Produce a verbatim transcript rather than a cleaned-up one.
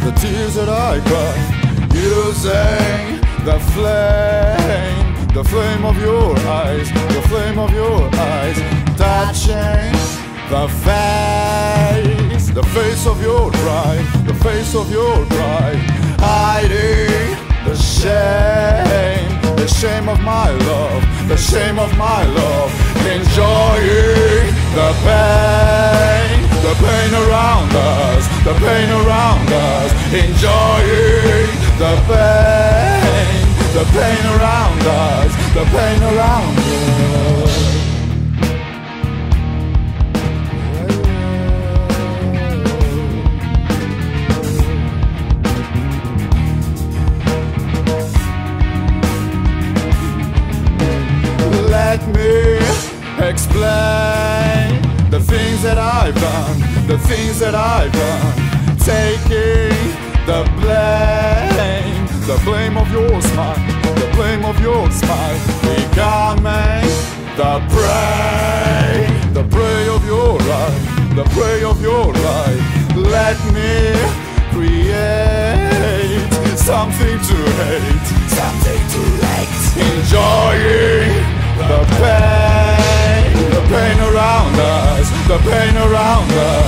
the tears that I cry, using the flame, the flame of your eyes, the flame of your eyes, touching the face, the face of your pride, the face of your pride, hiding the shame, the shame of my love, the shame of my love, enjoying the pain, the pain around us, the pain around us, enjoying the pain, the pain around us, the pain around us. Let me explain the things that I've done, the things that I've done, taking the blame, the blame of your smile, the blame of your smile, becoming the prey, the prey of your life, the prey of your life. Let me create something to hate, something to hate, enjoying the pain, the pain around us, the pain around us,